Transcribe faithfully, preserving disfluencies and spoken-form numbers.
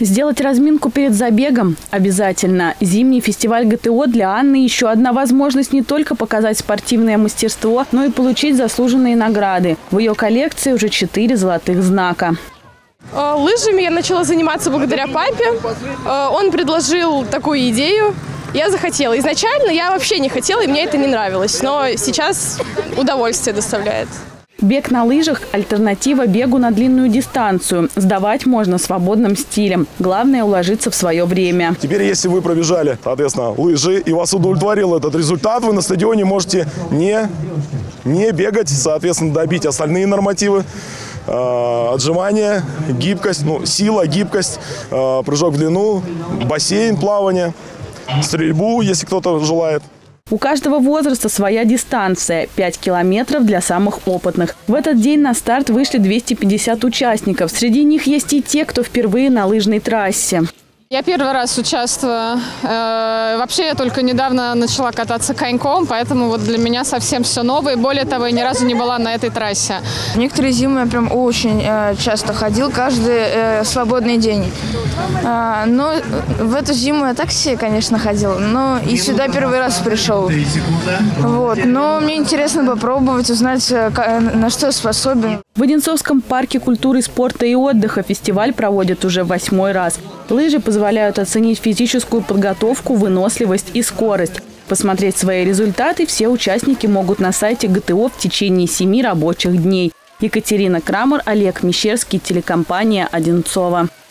Сделать разминку перед забегом обязательно. Зимний фестиваль ГТО для Анны – еще одна возможность не только показать спортивное мастерство, но и получить заслуженные награды. В ее коллекции уже четыре золотых знака. Лыжами я начала заниматься благодаря папе. Он предложил такую идею. Я захотела. Изначально я вообще не хотела, и мне это не нравилось. Но сейчас удовольствие доставляет. Бег на лыжах – альтернатива бегу на длинную дистанцию. Сдавать можно свободным стилем. Главное – уложиться в свое время. Теперь, если вы пробежали, соответственно, лыжи, и вас удовлетворил этот результат, вы на стадионе можете не, не бегать, соответственно, добить остальные нормативы. Э, отжимания, гибкость, ну, сила, гибкость, э, прыжок в длину, бассейн, плавание, стрельбу, если кто-то желает. У каждого возраста своя дистанция – пять километров для самых опытных. В этот день на старт вышли двести пятьдесят участников. Среди них есть и те, кто впервые на лыжной трассе. Я первый раз участвую. Э, вообще я только недавно начала кататься коньком, поэтому вот для меня совсем все новое. Более того, я ни разу не была на этой трассе. Некоторые зимы я прям очень э, часто ходил, каждый э, свободный день. Э, но в эту зиму я так себе, конечно, ходил, но и сюда первый раз пришел. Вот. Но мне интересно попробовать, узнать, на что я способен. В Одинцовском парке культуры, спорта и отдыха фестиваль проводят уже восьмой раз. Лыжи позволяют оценить физическую подготовку, выносливость и скорость. Посмотреть свои результаты все участники могут на сайте ГТО в течение семи рабочих дней. Екатерина Крамер, Олег Мещерский, телекомпания «Одинцово».